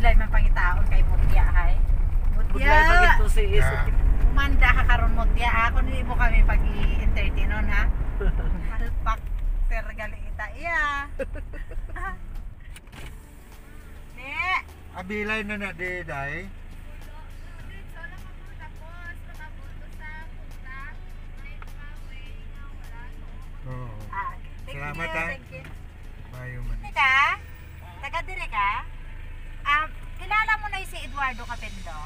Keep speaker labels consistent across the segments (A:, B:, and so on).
A: abilay man pangitaon kay Mutya hay. Mutya.
B: Pagito si Iso.
A: Umanda ka karon Mutya. Ako ni mo kami pag-i-entertainon ha. Halpak tergali ita iya. Ne.
C: Abilay na na di day. Oo. Salamat ha. Bayo man.
A: Ka? Taga dire ka? Kilala mo na si Eduardo Capendo?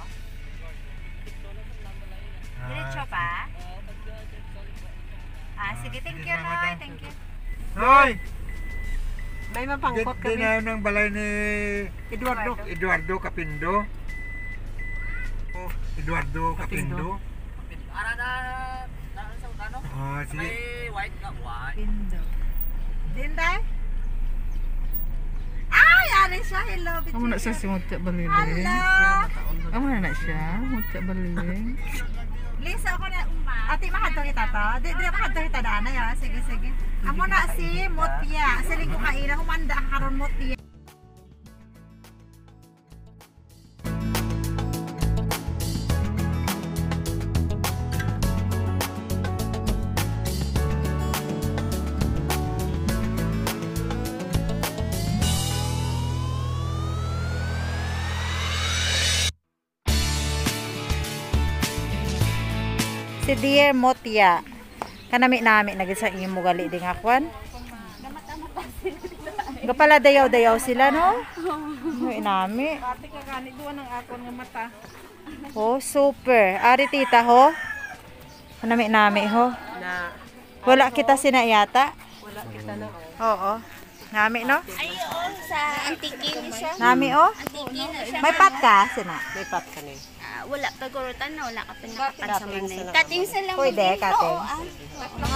A: Diretso pa? Sige, thank you, Noy. Thank you.
C: Noy!
B: May mapangkot kami.
C: Dinayon ng balay ni Eduardo Capindo. Oh, Eduardo Capindo.
B: Ara na sa utano.
C: Oh, sige.
B: May white nga white.
A: Pindo. Dinday? Ay, ari siya. Hello, bitch.
D: Amo na siya si Mutya Baliling.
A: Hello.
D: Amo na siya, Mutya Baliling.
A: Lisa ako na ate mahadto kita to. Di mahadto kita dana ya. Sige, sige. Amo na si Mutya. Sa linggo kaila humanda karon Mutya. Si Dear Mutya. Kanami naging sa imo gali ding akwan. Gapala dayaw-dayaw sila no? Ay nami.
D: Ate ka gani duwa ng akon nga mata.
A: Oh, super. Ari tita ho. Kanami ho.
B: Na
A: Wala kita sinayata.
B: wala kita na.
A: Oo. Nami no?
E: Ay, oo, sa antikin siya.
A: Nami oh.
E: Antikin na siya.
A: May pat ka sina.
B: May pat ka ni.
E: Wala pa gurutan na, wala ka pa nakapat sa
B: Cutting
E: manay.
B: sa lang.
E: Cutting sa lang.
A: Pwede,
E: din.
A: cutting.
E: Oo,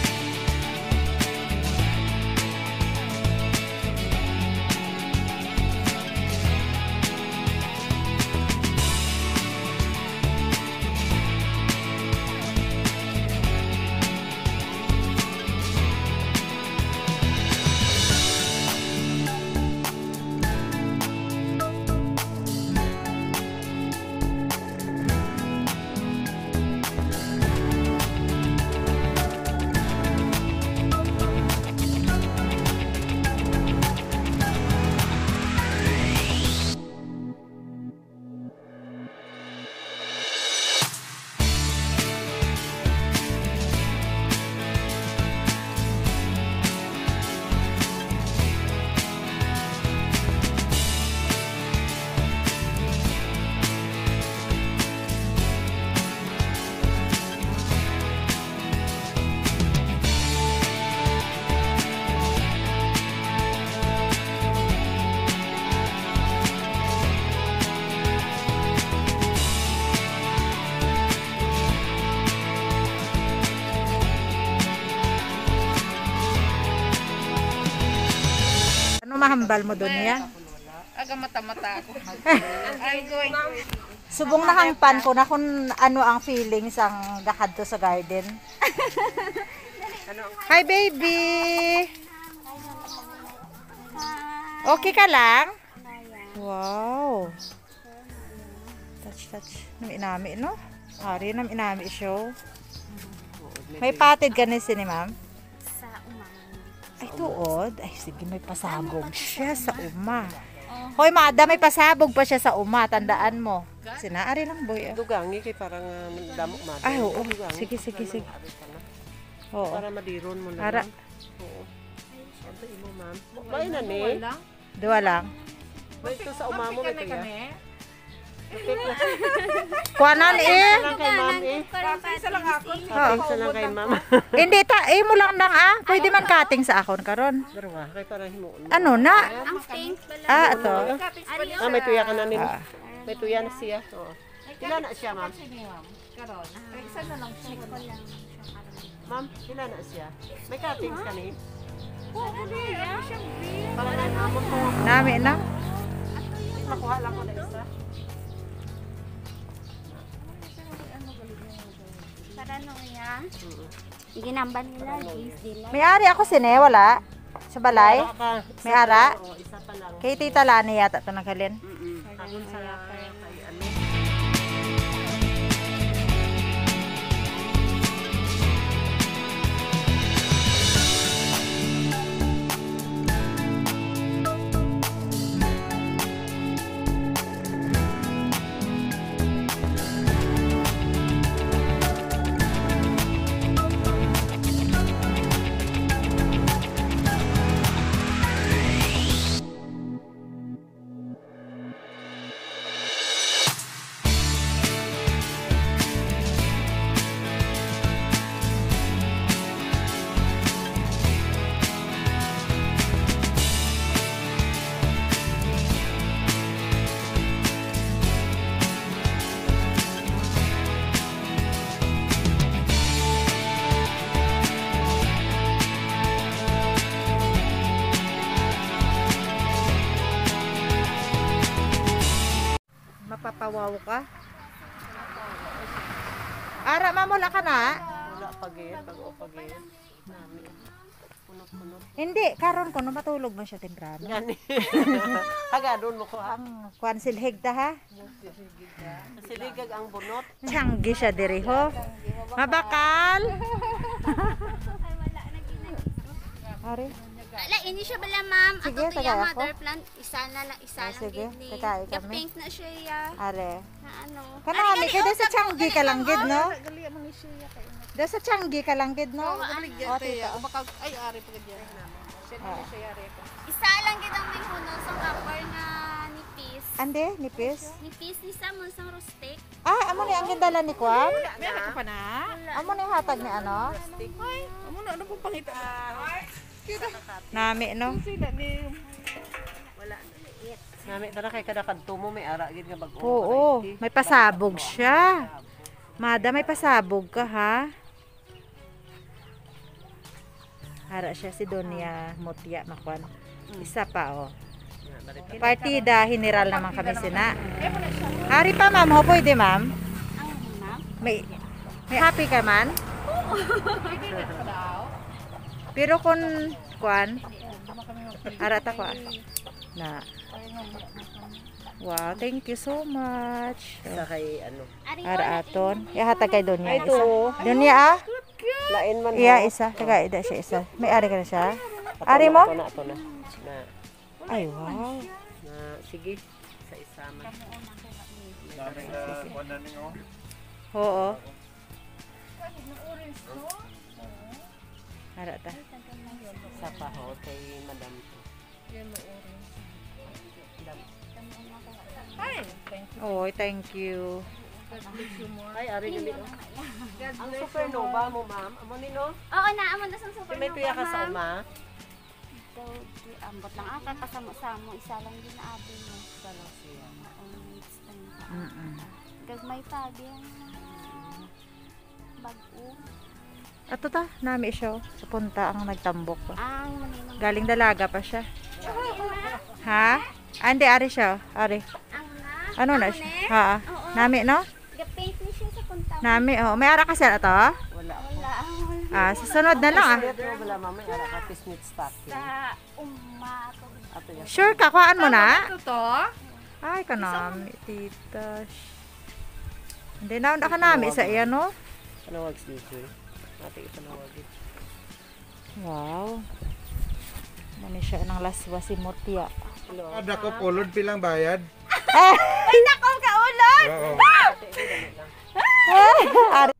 A: Ano mahambal mo doon ya?
D: Aga mata-mata ako. I'm going.
A: Subong na hangpan ko na kung ano ang feelings ang gahadto sa garden. Hi baby. Okay ka lang? Wow. Touch. Nami no? Ari nami inami show. May patid ka ni sini ma'am?
E: sa umang.
A: Ay tuod. Ay sige may pasabog siya sa uma. Hoy maada may pasabog pa siya sa uma. Tandaan mo. Sinaari lang boy.
B: Dugangi kay parang damok mati.
A: Ay oo. Sige. Oo.
B: Para madiron mo na.
A: Para.
B: Oo. Sabi mo ma'am. May na ni.
A: Dua lang.
B: May ito sa umamo may kaya.
A: Kuanan eh.
B: Lang kay ma'am eh.
D: Isa lang ako.
B: Cutting sa lang kay ma'am.
A: Hindi mo lang ah. Pwede man cutting sa akon karon.
B: Darwa kay parang himuon mo.
A: Ano na?
E: Ang pink pala.
A: Ito.
B: May tuya ka na nila.
A: Ah.
B: May tuya na siya. Oo. Pila na siya ma'am?
D: Karon. Isa na lang siya.
E: Check ko lang siya karon.
B: Ma'am, pila na siya? May cuttings ka ni?
E: Ano
B: Para na namon mo.
A: Nami na.
B: Makuha lang ko na isa.
E: Para no ya. Iginamban nila, is nila.
A: May ari ako sine wala. Sa balay.
B: Wala ka.
A: May ara.
B: Oo, isa pa lang.
A: Kay Tita Lani yata ito naghalin.
B: Kahapon sa kay ano.
A: Mapapawaw ka? Ara, mamula ka na?
B: Wala pagit, bago pagit. Nami. Punot-punot.
A: Hindi, karon ko no matulog man siya temprano.
B: Gani. Haga doon mo ko ha.
A: Ang kwan silhig ta ha.
B: Siligag ang bunot.
A: Tiyanggi siya diri ho. Mabakal. Ari.
E: Ala, ini siya bala ma'am.
A: Sige,
E: Ato to
A: tagay
E: yung
A: ako.
E: mother plant. Isa na lang, isa lang
A: sige,
E: gini.
A: tagay kami.
E: Ga-pink na siya ya.
A: Are.
E: Na ano.
A: Kanami kay sa tiyanggi ka lang gid no? Da sa tiyanggi ka lang gid no? O tita.
D: Ay, ari pa ganyan.
E: Isa lang gid ang may huno sa copper nga nipis.
A: Ande, nipis.
E: Nipis ni sa mo sang rustic.
A: Ah, amo ni ang gindala ni Kwan?
D: Meron ka pa na?
A: Amo ni hatag ni ano?
D: Amo na, ano pong pangita?
A: Nami no.
D: Sila ni...
B: Nami tara kay kada kadto mo may ara gid nga bag-o.
A: Oo, may pasabog siya. Mada, may pasabog ka ha? Hara siya si Donya Mutya Makwan. Isa pa oh. Partida general naman kami sina. Hari pa ma'am, ho pwede ma'am?
E: Ang ma'am.
A: May happy ka man? Pero kung kwan, harata ko na. Wow, thank you so much.
B: Sa kay ano.
A: Ara aton. Ihatag kay Donya.
B: Ay, ito.
A: Donya ah.
B: Lain man.
A: Iya isa. Taga ida siya isa. May ari ka na siya. Ari mo?
B: Ito na. Na.
A: Ay wow.
B: Na sige sa isama.
A: Oo. Ara ta.
B: Sa paho kay madam.
A: Oh, thank you.
B: Ay, ari gali. Ang supernova mo, ma'am. Amo ni no?
E: Oo na, amo na sang supernova.
B: May tuya ka sa uma.
E: Daw, ambot lang aka kasama-samo. Isa lang din na atin mo.
B: Sa lang siya.
E: Next time pa.
A: Mm.
E: Gagmay pa din. Bag-o.
A: Ato ta, nami siya. Sa punta ang nagtambok ko.
E: Ang maninong.
A: Galing dalaga pa siya. Ha? Andi, ari siya. Ari.
E: Ang na.
A: Ano na siya? Ha?
E: Oo.
A: Nami, no?
E: Ga-paint ni siya sa punta.
A: Nami, oh. May ara kasi ato?
B: Wala.
E: Wala.
A: Ah, susunod na lang ah.
B: Ito wala ma'am, may ara ka pisnit stocking.
E: Sa umma.
B: Ato ya.
A: Sure ka, kuhaan mo na?
D: Ito to?
A: Ay, kanami, tita. Hindi na, ka nami sa iya, no?
B: Panawag si Joy. Ate ipanawag.
A: Wow. Mani siya ng laswa si Mutya.
B: Hello.
C: Ada ko pulod pilang bayad.
A: Ay, nakaw ka ulan!
C: Oo.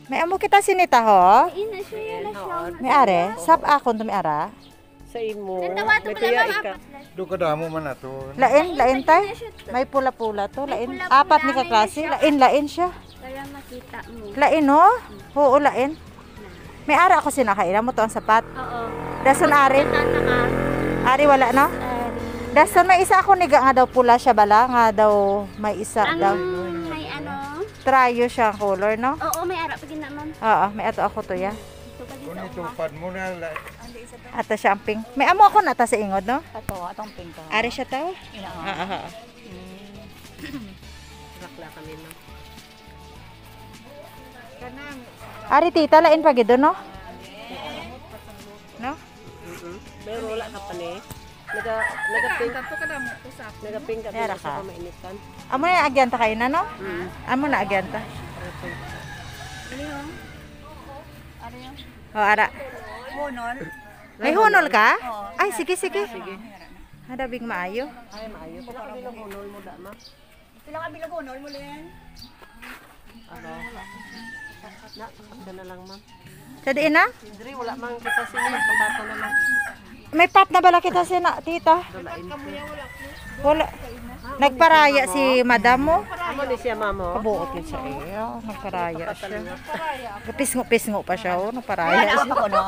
A: May amo kita sinita ho.
E: Ina siya na siya.
A: May are. Sab akon to may ara.
B: Sa imo.
E: Tawa to
B: May
E: pala
B: tuya
E: ma'am.
B: ika.
C: Do kadamo man ato.
A: Lain tay. May pula-pula to. Lain. Apat ni kaklase. Lain siya.
E: Para makita mo.
A: Lain no? Oo, lain. May ara ako sinakaila mo to ang sapat.
E: Oo.
A: Dason ari.
E: Tana ka.
A: Ari wala no? Dason may isa ako niga nga daw pula siya bala. Nga daw may isa daw.
E: May ano?
A: Tryo siya ang color no?
E: Oo, may ara pa gina ma'am.
A: Oo, may ato ako to ya.
E: Ito pa
C: Kung
E: dito.
C: itupad mo na,
A: Ata siya ang pink. May amo ako na ta sa ingod no?
B: Atong pink ka.
A: Ari siya to? Oo.
B: Bakla kami na.
A: Ari tita lain pa gid no? No?
B: Pero wala ka pa ni. Nagapink. Nagapink ka
A: Meron
B: din
A: ka?
B: sa pamainitan.
A: Amo na agyanta kayo na no? Amo na agyanta. O ara.
D: Hunol.
A: May hunol ka? Ay sige. Hadabing maayo.
B: Ay, maayo. Pila ka bilang hunol mo da, ma?
D: Pila ka bilang hunol mo Len?
B: Ako. Na, ako na lang, ma'am.
A: Sa diin na?
B: Dre, wala mang kita sila. Pagkato na lang.
A: May pat na bala kita sina tita.
B: Dulain ko.
A: Wala. Nagparaya si madam mo.
B: Amo ni siya, mamo.
A: Kabuot yun siya eh. Nagparaya siya. Pisngo pa siya. Nagparaya siya.
D: Ako no.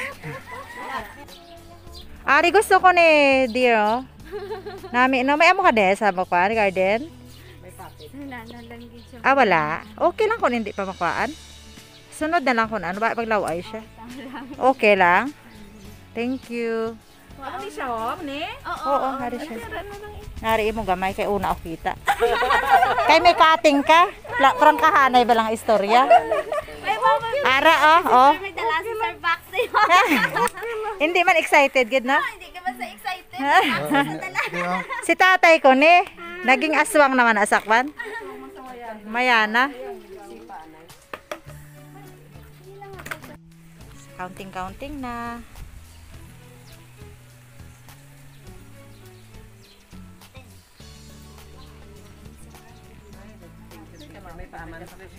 A: Ari gusto ko ni dear oh. Nami no may amo ka din sa makuan garden.
E: Wala na lang gid siya.
A: Ah wala. Okay lang kung hindi pa makuan. Sunod na lang kung ano ba paglaway siya. Okay lang. Thank you.
D: Ano ni siya ho? Ni?
A: Oo, hari siya. Nari mo gamay kay una ako kita. Kay may cutting ka. Prangkahanay ba lang istorya?
E: May mama.
A: Ara oh.
E: May dala si Sir Box.
A: Hindi man excited gid na.
E: Hindi ka ba sa excited?
A: Si tatay ko ni naging aswang naman asakwan. Mayana. Counting na.
B: May paaman.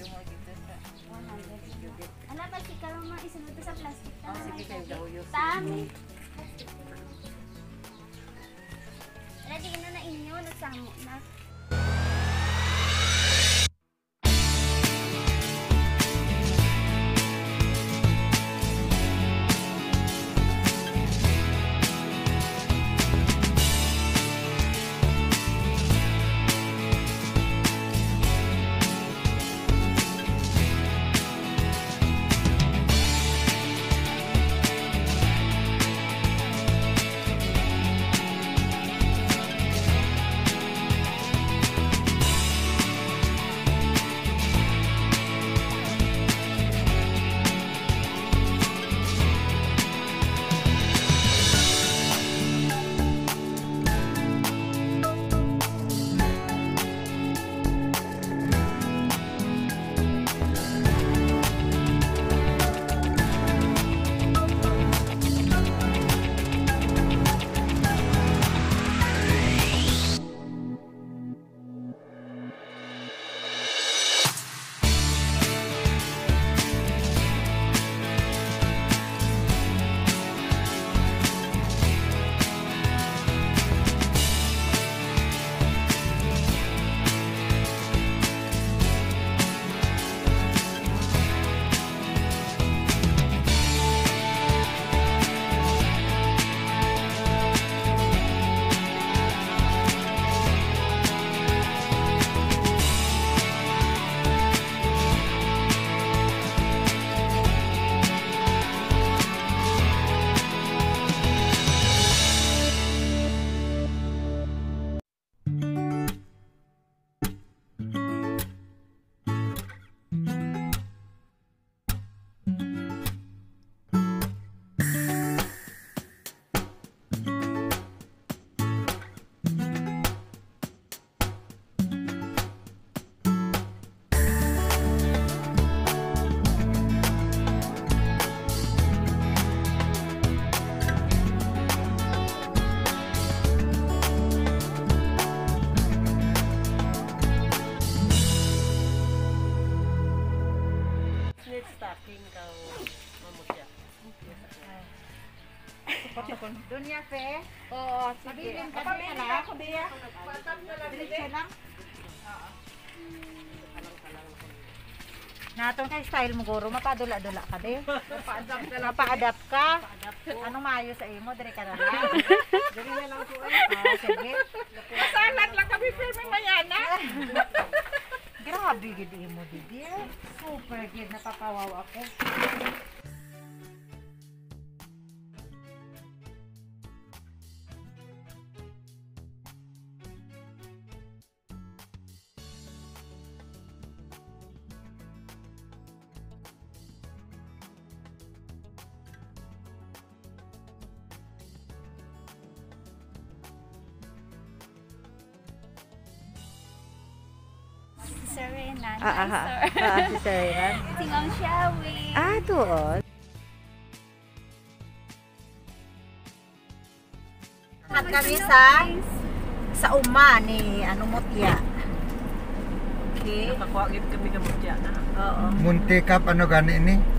E: Ala pa si Karoma isunod sa plastic.
B: Sige kayo daw yun.
E: Tami. Ready na inyo nagsamo na.
B: Favorite stocking kang mamutya.
A: Dunya Fe.
D: Oo,
A: Mabilin ka din na.
D: ako diya.
A: Diretso lang. Natong kay style mo guro, mapadula-dula ka din. Mapa-adapt ka. Anong maayo sa imo, dire ka na lang.
B: Dali na lang ko
A: Sige.
D: Masalat lang kami filming mayana.
A: Grabe gid imo didi. Super gid napapawaw ako.
E: Serena.
A: Si Serena.
E: Singang Shawi.
A: Tuon. At kami sa uma ni Mutya. Okay.
B: Nakakuha gid kami gamutya na.
A: Oo.
C: Munti ka, ano gani ini?